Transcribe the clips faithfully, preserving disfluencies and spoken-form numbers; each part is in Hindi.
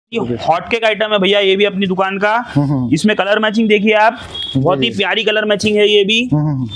ये हॉट केक आइटम है भैया, ये भी अपनी दुकान का। इसमें कलर मैचिंग देखिए आप, बहुत ही प्यारी कलर मैचिंग है ये भी।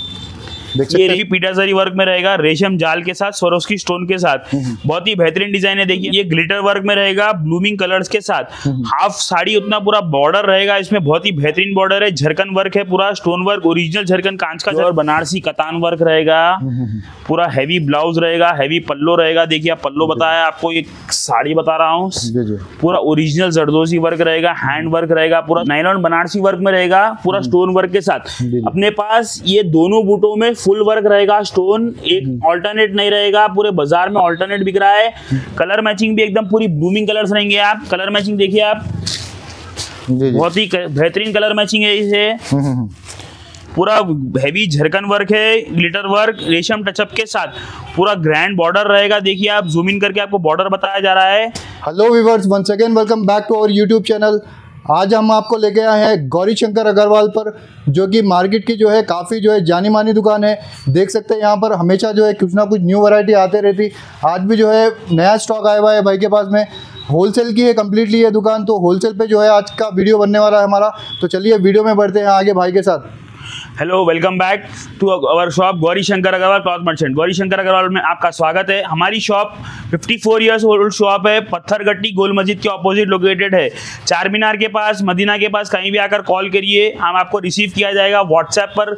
ये देखिए पीटाजरी वर्क में रहेगा, रेशम जाल के साथ, स्वरोस्की स्टोन के साथ, बहुत ही बेहतरीन डिजाइन है। देखिए ये ग्लिटर वर्क में रहेगा, ब्लूमिंग कलर्स के साथ, हाफ साड़ी उतना पूरा बॉर्डर रहेगा इसमें, बहुत ही बेहतरीन बॉर्डर है, झरकन वर्क है, पूरा स्टोन वर्क, ओरिजिनल झरकन कांच का, और बनारसी कतान वर्क रहेगा, पूरा हैवी ब्लाउज रहेगा, हैवी पल्लो रहेगा। देखिए आप पल्लो बताया आपको, ये साड़ी बता रहा हूँ, पूरा ओरिजिनल जरदोजी वर्क रहेगा, हैंड वर्क रहेगा, पूरा नायलॉन बनारसी वर्क में रहेगा, पूरा स्टोन वर्क के साथ। अपने पास ये दोनों बूटों में फुल वर्क रहेगा, स्टोन एक ऑल्टरनेट नहीं रहेगा, पूरे बाजार में ऑल्टरनेट बिक रहा है। कलर मैचिंग भी एकदम पूरी ब्लूमिंग कलर्स रहेंगे। आप कलर मैचिंग देखिए आप, बहुत ही बेहतरीन कलर मैचिंग है इसे, पूरा हैवी झरकन वर्क है, ग्लिटर वर्क, रेशम टचअप के साथ, पूरा ग्रैंड बॉर्डर रहेगा। देखिए आप जूम इन करके आपको बॉर्डर बताया जा रहा है। Hello viewers, once again welcome back to our YouTube channel. आज हम आपको लेके आए हैं गौरी शंकर अग्रवाल पर, जो कि मार्केट की जो है काफ़ी जो है जानी मानी दुकान है। देख सकते हैं यहाँ पर हमेशा जो है कुछ ना कुछ न्यू वैरायटी आते रहती। आज भी जो है नया स्टॉक आया हुआ है भाई के पास में, होलसेल की है कम्प्लीटली ये दुकान। तो होलसेल पे जो है आज का वीडियो बनने वाला है हमारा। तो चलिए वीडियो में बढ़ते हैं आगे भाई के साथ। Hello, welcome back to our shop Gauri Shankar Agarwal cloth merchant. Gauri Shankar Agarwal में आपका स्वागत है। हमारी शॉप चौवन इयर्स ओल्ड शॉप है, पत्थरगट्टी गोल मस्जिद के ऑपोजिट लोकेटेड है, चार मीनार के पास, मदीना के पास। कहीं भी आकर कॉल करिए, हम आपको रिसीव किया जाएगा। व्हाट्सएप पर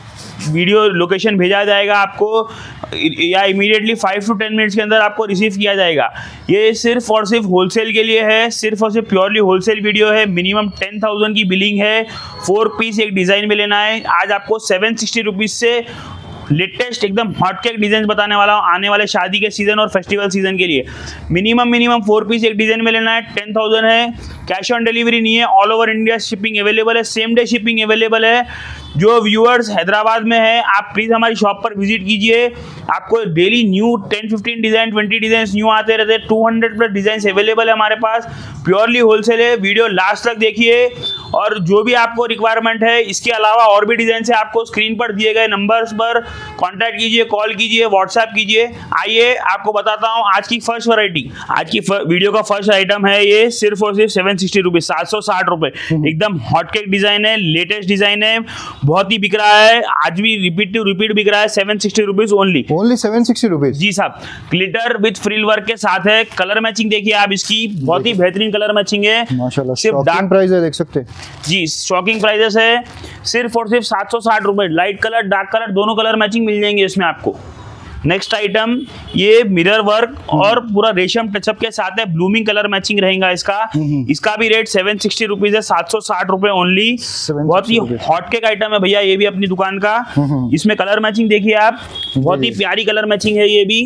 वीडियो लोकेशन भेजा जाएगा आपको, या immediately five to ten minutes के अंदर आपको रिसीव किया जाएगा। ये सिर्फ और सिर्फ होलसेल के लिए है, सिर्फ और सिर्फ प्योरली होलसेल वीडियो है। मिनिमम टेन थाउजेंड की बिलिंग है, फोर पीस एक डिज़ाइन में लेना है। आज आपको सेवन सिक्सटी रुपीज़ से लेटेस्ट एकदम हॉट केक डिजाइन बताने वाला हूँ, आने वाले शादी के सीजन और फेस्टिवल सीजन के लिए। मिनिमम मिनिमम फोर पीस एक डिजाइन में लेना है, टेन थाउजेंड है। कैश ऑन डिलीवरी नहीं है, all over India shipping available है, सेम डे शिपिंग अवेलेबल है। जो व्यूअर्स हैदराबाद में है, आप प्लीज़ हमारी शॉप पर विजिट कीजिए। आपको daily new ten fifteen design twenty design new आते रहते हैं। Two hundred plus design available है हमारे पास, प्योरली होलसेल है। वीडियो लास्ट तक देखिए, और जो भी आपको रिक्वायरमेंट है, इसके अलावा और भी डिज़ाइन है, आपको स्क्रीन पर दिए गए नंबर्स पर कॉन्टैक्ट कीजिए, कॉल कीजिए, व्हाट्सएप कीजिए। आइए आपको बताता हूँ आज की फर्स्ट वैरायटी। आज की वीडियो का फर्स्ट आइटम है ये, सिर्फ और सिर्फ सेवन सिक्सटी रुपीज, सात सौ साठ रुपए। एकदम हॉट केक डिजाइन है, लेटेस्ट डिजाइन है, बहुत ही बिक रहा है। आज भी रिपीट टू रिपीट बिक रहा है, seven sixty rupees only. Only seven sixty rupees जी साहब। ग्लिटर विद फ्रिल वर्क के साथ है। कलर मैचिंग देखिए आप इसकी, बहुत ही बेहतरीन कलर मैचिंग है माशाल्लाह। सिर्फ डार्क प्राइस है, देख सकते हैं जी, शॉकिंग प्राइसेस है। सिर्फ और सिर्फ सात सौ साठ रुपए। लाइट कलर डार्क कलर दोनों कलर मैचिंग मिल जाएंगे इसमें आपको। नेक्स्ट आइटम, ये मिरर वर्क और पूरा रेशम टचअप के साथ है, ब्लूमिंग कलर मैचिंग रहेगा इसका। इसका भी रेट सेवन सिक्सटी रुपीज है, सात सौ साठ रुपए ओनली। बहुत ही हॉट केक आइटम है भैया, ये भी अपनी दुकान का। इसमें कलर मैचिंग देखिए आप, बहुत ही प्यारी कलर मैचिंग है ये भी।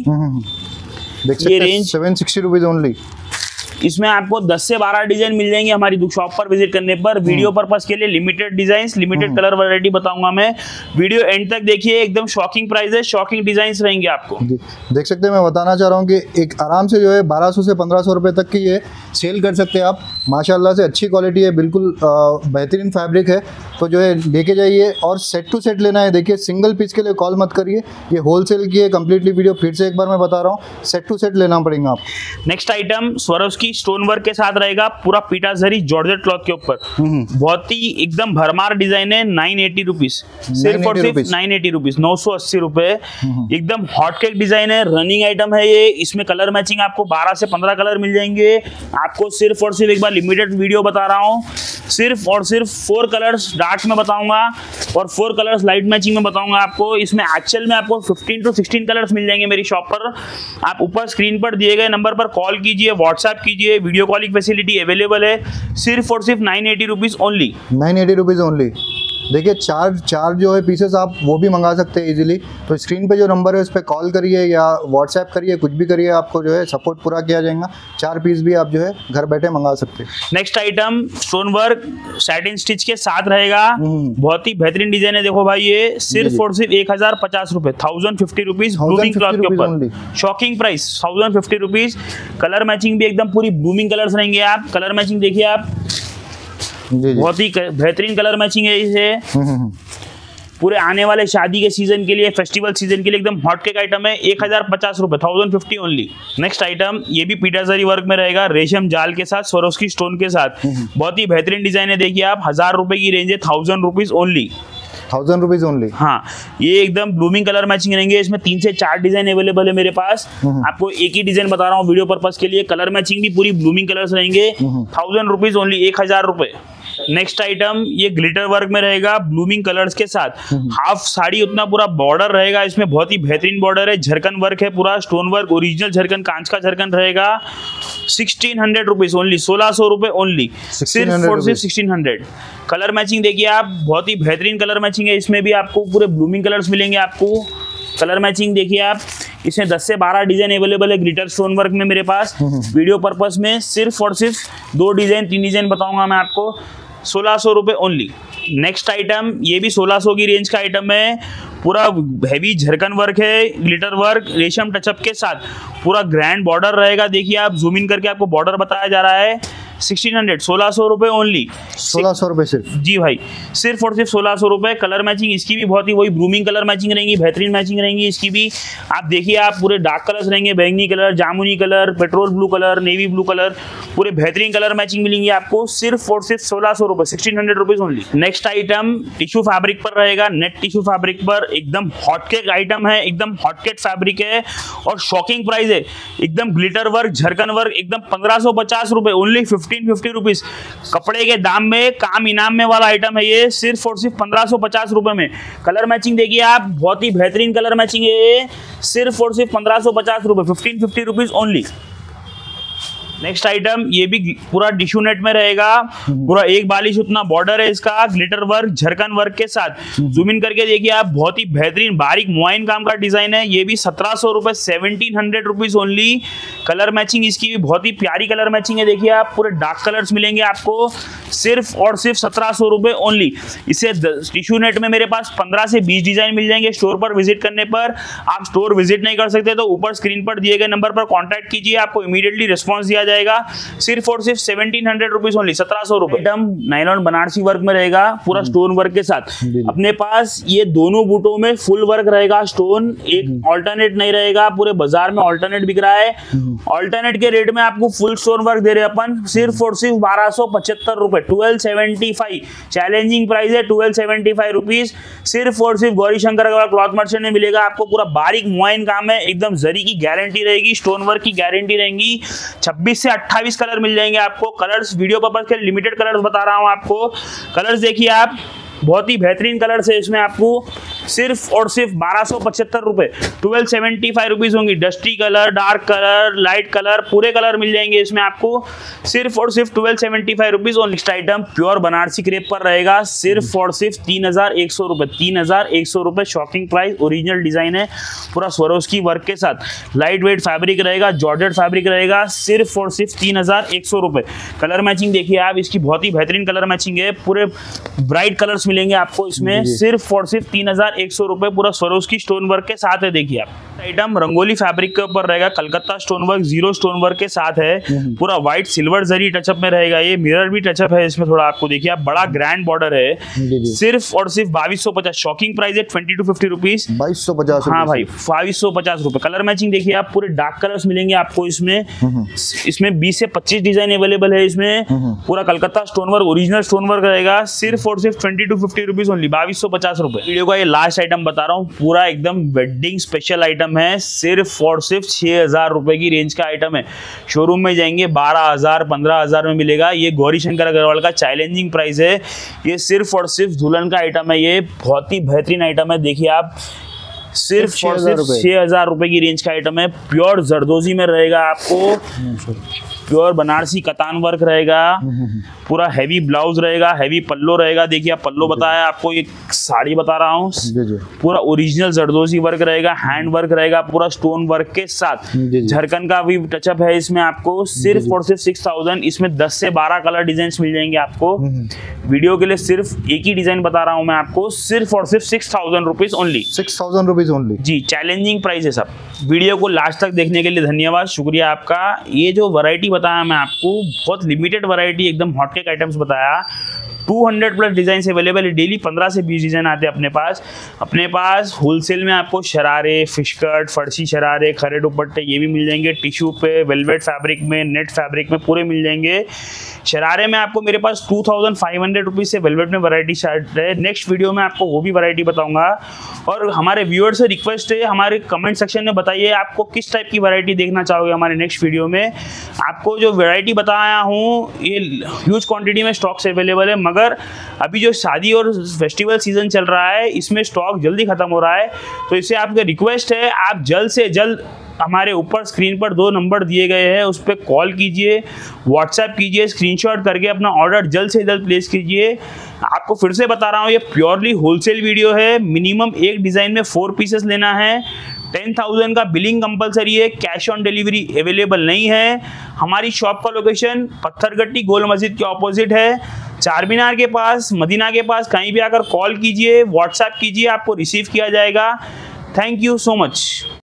ये range seven sixty rupees only. इसमें आपको दस से बारह डिजाइन मिल जाएंगे हमारी शॉप पर विजिट करने पर। वीडियो पर्पस के लिए limited designs, limited colour variety बताऊंगा मैं। वीडियो एंड तक देखिए, एकदम शॉकिंग प्राइस, शॉकिंग डिजाइन्स रहेंगे आपको। देख सकते हैं, मैं बताना चाह रहा हूँ कि एक आराम से जो है बारह सौ से पंद्रह सौ रुपए तक की ये सेल कर सकते हैं आप। माशाल्लाह से अच्छी क्वालिटी है, बिल्कुल बेहतरीन फैब्रिक है। तो जो है लेके जाइए, और सेट टू सेट लेना है। देखिए सिंगल पीस के लिए कॉल मत करिए, ये होलसेल की है कम्प्लीटली। वीडियो फिर से एक बार मैं बता रहा हूँ, सेट टू सेट लेना पड़ेगा आप। Next item Swarovski stone work के साथ रहेगा, पूरा पीटाजरी जॉर्जेट क्लॉथ के ऊपर, बहुत ही एकदम भरमार डिजाइन है। नाइन एटी रुपीज, सिर्फ और सिर्फ नाइन एटी रुपीज, नौ सौ अस्सी रुपए। एकदम हॉट केक डिजाइन है, रनिंग आइटम है ये। इसमें कलर मैचिंग आपको बारह से पंद्रह कलर मिल जाएंगे आपको। सिर्फ और सिर्फ एक बार लिमिटेड वीडियो बता रहा हूँ, सिर्फ और सिर्फ फोर कलर्स डार्क में बताऊंगा और फोर कलर्स लाइट मैचिंग में बताऊंगा आपको। इसमें एक्चुअल में आपको फिफ्टीन टू सिक्सटीन कलर्स मिल जाएंगे मेरी शॉप पर। आप ऊपर स्क्रीन पर दिए गए नंबर पर कॉल कीजिए, व्हाट्सएप कीजिए, वीडियो कॉलिंग फैसिलिटी अवेलेबल है। सिर्फ और सिर्फ nine eighty rupees only, nine eighty rupees only. देखिए चार चार जो है पीसेस आप वो भी मंगा सकते हैं इजीली। तो स्क्रीन पे जो नंबर है उस पर कॉल करिए या व्हाट्सएप करिए, कुछ भी करिए, आपको जो है सपोर्ट पूरा किया जाएगा। चार पीस भी आप जो है घर बैठे मंगा सकते हैं। Next item, stone work satin stitch के साथ रहेगा, बहुत ही बेहतरीन डिजाइन है। देखो भाई, ये सिर्फ और सिर्फ एक हजार पचास रुपए, thousand fifty rupees, blooming cloth के ऊपर, shocking price, thousand fifty rupees. Colour matching भी एकदम पूरी ब्लूमिंग कलर्स रहेंगे आप। कलर मैचिंग देखिए आप, बहुत ही बेहतरीन कलर मैचिंग है इसे। पूरे आने वाले शादी के सीजन के लिए, फेस्टिवल सीजन के लिए एकदम हॉट केक आइटम है। एक हजार पचास रुपए, thousand fifty only. Next item ये भी पीटा जरी वर्क में रहेगा, रेशम जाल के साथ, स्वरोस्की स्टोन के साथ, बहुत ही बेहतरीन डिजाइन है। देखिए आप, हजार रुपए की रेंज है, thousand rupees only. Thousand rupees only. हाँ, ये एकदम ब्लूमिंग कलर मैचिंग रहेंगे। इसमें तीन से चार डिजाइन अवेलेबल है मेरे पास। आपको एक ही डिजाइन बता रहा हूँ वीडियो पर्पस के लिए। कलर मैचिंग भी पूरी ब्लूमिंग कलर्स रहेंगे। थाउजेंड रुपीज ओनली, एक हजार रुपए। नेक्स्ट आइटम ये ग्लिटर वर्क में रहेगा, ब्लूमिंग कलर्स के साथ। हाफ साड़ी उतना पूरा बॉर्डर रहेगा इसमें, बहुत ही बेहतरीन बॉर्डर है। झरकन वर्क है पूरा, स्टोन वर्क, ओरिजिनल झरकन, कांच का झरकन रहेगा। सिक्सटीन हंड्रेड रुपीज ओनली, सोलह सौ रुपए ओनली, सिर्फ और सिर्फ सिक्सटीन हंड्रेड। कलर मैचिंग देखिए आप, बहुत ही बेहतरीन कलर मैचिंग है। इसमें भी आपको पूरे ब्लूमिंग कलर्स मिलेंगे। आपको कलर मैचिंग देखिए आप, इसमें दस से बारह डिजाइन अवेलेबल है ग्लिटर स्टोन वर्क में मेरे पास। वीडियो पर्पस में सिर्फ और सिर्फ दो डिजाइन तीन डिजाइन बताऊंगा मैं आपको, सोलह सौ रुपए ओनली। नेक्स्ट आइटम ये भी सोलह सौ की रेंज का आइटम है। पूरा हैवी झरकन वर्क है, ग्लिटर वर्क, रेशम टचअप के साथ, पूरा ग्रैंड बॉर्डर रहेगा। देखिए आप, जूम इन करके आपको बॉर्डर बताया जा रहा है। सिक्सटीन हंड्रेड, सोलह सौ रुपए ओनली, सोलह सौ रुपए सिर्फ। जी भाई, सिर्फ और सिर्फ सोलह सौ रुपए। कलर मैचिंग इसकी भी बहुत ही वही ब्लूमिंग कलर मैचिंग रहेंगी, बेहतरीन मैचिंग रहेंगी इसकी भी। आप देखिए आप, पूरे डार्क कलर्स रहेंगे, बैंगनी कलर, जामुनी colour, petrol blue colour, navy blue colour, पूरे बेहतरीन कलर मैचिंग मिलेंगी आपको सिर्फ और सिर्फ सोलह सौ रुपए, sixteen hundred rupees only. Next item tissue fabric पर रहेगा, नेट टिश्यू फैब्रिक पर, एकदम हॉटकेक आइटम है, एकदम हॉटकेक फैब्रिक है और शॉकिंग प्राइस है। एकदम ग्लिटर वर्क, झरकन वर्क, एकदम पंद्रह सौ पचास रुपए ओनली, फिफ्टीन फिफ्टी रुपीज। कपड़े के दाम में काम इनाम में वाला आइटम है ये, सिर्फ और सिर्फ पंद्रह सौ पचास रुपए में। कलर मैचिंग देखिए आप, बहुत ही बेहतरीन कलर मैचिंग है ये, सिर्फ और सिर्फ पंद्रह सौ पचास रुपए, fifteen fifty rupees only. Next item ये भी पूरा टिश्यू नेट में रहेगा, पूरा एक बालिश उतना बॉर्डर है इसका, ग्लिटर वर्क, झरकन वर्क के साथ। जूम इन करके देखिए आप, बहुत ही बेहतरीन बारीक मुआयन काम का डिजाइन है। ये भी सत्रह सौ रुपए, seventeen hundred rupees only. Colour matching इसकी भी बहुत ही प्यारी कलर मैचिंग है। देखिए आप, पूरे डार्क कलर्स मिलेंगे आपको, सिर्फ और सिर्फ सत्रह सौ रुपए ओनली। इसे टिश्यू नेट में मेरे पास पंद्रह से बीस डिजाइन मिल जाएंगे स्टोर पर विजिट करने पर। आप स्टोर विजिट नहीं कर सकते तो ऊपर स्क्रीन पर दिए गए नंबर पर कॉन्टैक्ट कीजिए, आपको इमीडिएटली रिस्पॉन्स दिया जाएगा। सिर्फ और सिर्फ सेवनटीन हंड्रेड रुपीज ओनली, सत्रह सौ रुपए। आइटम नायलॉन बनारसी वर्क में रहेगा, पूरा स्टोन वर्क के साथ। अपने पास ये दोनों बूटों में फुल वर्क रहेगा, स्टोन, एक ऑल्टरनेट नहीं रहेगा। पूरे बाजार में ऑल्टरनेट बिक रहा है, ऑल्टरनेट के रेट में आपको फुल स्टोन वर्क दे रहे हैं अपन, सिर्फ और सिर्फ बारह सौ पचहत्तर रुपए, twelve seventy five. Challenging price है, ट्वेल्व सेवेंटी फाइव रुपीज। सिर्फ और सिर्फ गौरी शंकर अग्रवाल क्लॉथ मर्चेंट में मिलेगा आपको। पूरा बारीक मुआयन काम है, एकदम जरी की गारंटी रहेगी, स्टोन वर्क की गारंटी रहेगी। छब्बीस से अट्ठाईस कलर मिल जाएंगे आपको। कलर्स वीडियो पर्पस के लिमिटेड कलर्स बता रहा हूं आपको। कलर्स देखिए आप, बहुत ही बेहतरीन कलर्स है इसमें। आपको सिर्फ और सिर्फ बारह सौ पचहत्तर रुपए, ट्वेल्व सेवेंटी फाइव रुपीज होंगी। Dusty colour, dark colour, light colour, पूरे कलर मिल जाएंगे इसमें आपको, सिर्फ और सिर्फ ट्वेल्व सेवेंटी फाइव रुपीज। और next item pure Banarasi crepe पर रहेगा, सिर्फ और सिर्फ तीन हजार एक सौ रुपए, तीन हजार एक सौ रुपए। शॉकिंग प्राइस, ओरिजिनल डिजाइन है, पूरा स्वरोस्की वर्क के साथ। लाइट वेट फैब्रिक रहेगा, जॉर्जेट फैब्रिक रहेगा, सिर्फ और सिर्फ तीन हजार एक सौ रुपए। कलर मैचिंग देखिए आप, इसकी बहुत ही बेहतरीन कलर मैचिंग है, पूरे ब्राइट कलर्स मिलेंगे आपको इसमें, सिर्फ और सिर्फ तीन हजार एक सौ रुपए, पूरा स्वरोस्की स्टोन वर्क के साथ है। देखिए आप, आइटम रंगोली फैब्रिक के ऊपर रहेगा, Calcutta stone work, zero stone work के साथ है। पूरा व्हाइट सिल्वर जरी टचअप में रहेगा, ये मिरर भी टचअप है इसमें थोड़ा। आपको देखिए आप, बड़ा ग्रैंड बॉर्डर है, सिर्फ और सिर्फ बाईस सौ पचास। शॉकिंग प्राइस है ट्वेंटी टू फिफ्टी रुपीज, बाईस सौ पचास। हाँ भाई, बाईस सौ पचास रुपए। कलर मैचिंग देखिए आप, पूरे डार्क कलर्स मिलेंगे आपको इसमें। इसमें बीस से पच्चीस डिजाइन अवेलेबल है इसमें। पूरा Calcutta stone work, original stone work रहेगा, सिर्फ और सिर्फ twenty two fifty rupees only, बाईस सौ पचास रुपए। वीडियो का ये लास्ट आइटम बता रहा हूँ, पूरा एकदम वेडिंग स्पेशल आइटम है, सिर्फ और सिर्फ छह हजार रुपए की रेंज का आइटम है। शोरूम में जाएंगे बारह हजार पंद्रह हजार में मिलेगा। ये गौरी शंकर अग्रवाल का चैलेंजिंग प्राइस है। ये सिर्फ और सिर्फ दुल्हन का आइटम है, ये बहुत ही बेहतरीन आइटम है। देखिए आप, सिर्फ और सिर्फ छह हजार रुपए की रेंज का आइटम है। प्योर जरदोजी में रहेगा आपको, प्योर बनारसी कतान वर्क रहेगा, पूरा हैवी ब्लाउज रहेगा, हैवी पल्लो रहेगा। देखिए आप, पल्लो बताया आपको, एक साड़ी बता रहा हूँ, पूरा ओरिजिनल जरदोजी वर्क रहेगा, हैंड वर्क रहेगा, पूरा स्टोन वर्क के साथ। झरकन का भी टचअप है इसमें आपको, सिर्फ और सिर्फ सिक्स थाउजेंड। इसमें दस से बारह कलर डिजाइन मिल जाएंगे आपको। वीडियो के लिए सिर्फ एक ही डिजाइन बता रहा हूँ मैं आपको, सिर्फ और सिर्फ six thousand rupees only, six thousand rupees only. जी, चैलेंजिंग प्राइस है सब। वीडियो को लास्ट तक देखने के लिए धन्यवाद, शुक्रिया आपका। ये जो वैरायटी बताया मैं आपको, बहुत लिमिटेड वैरायटी, एकदम हॉट केक आइटम्स बताया। Two hundred plus design available है। डेली पंद्रह से बीस डिज़ाइन आते हैं अपने पास। अपने पास होलसेल में आपको शरारे, फिश कट, फर्शी शरारे, खरे दुपट्टे ये भी मिल जाएंगे। टिश्यू पे, वेलवेट फैब्रिक में, नेट फैब्रिक में पूरे मिल जाएंगे। शरारे में आपको मेरे पास two thousand five hundred rupees से वेलवेट में वैरायटी स्टार्ट है। नेक्स्ट वीडियो में आपको वो भी वैरायटी बताऊंगा। और हमारे व्यूअर्स से रिक्वेस्ट है, हमारे कमेंट सेक्शन में बताइए आपको किस टाइप की वैरायटी देखना चाहोगे हमारे नेक्स्ट वीडियो में। आपको जो वैरायटी बताया हूँ ये ह्यूज क्वांटिटी में स्टॉक से अवेलेबल है, मगर अभी जो शादी और फेस्टिवल सीजन चल रहा है इसमें स्टॉक जल्दी खत्म हो रहा है। तो इससे आपके रिक्वेस्ट है आप जल्द से जल्द हमारे ऊपर स्क्रीन पर दो नंबर दिए गए हैं उस पर कॉल कीजिए, व्हाट्सएप कीजिए, स्क्रीनशॉट करके अपना ऑर्डर जल्द से जल्द प्लेस कीजिए। आपको फिर से बता रहा हूँ ये प्योरली होलसेल वीडियो है। मिनिमम एक डिज़ाइन में फोर पीसेस लेना है। टेन थाउजेंड का बिलिंग कंपलसरी है। कैश ऑन डिलीवरी अवेलेबल नहीं है। हमारी शॉप का लोकेशन पत्थरगट्टी गोल मस्जिद के ऑपोजिट है, चार मीनार के पास, मदीना के पास। कहीं भी आकर कॉल कीजिए, व्हाट्सएप कीजिए, आपको रिसीव किया जाएगा। Thank you so much.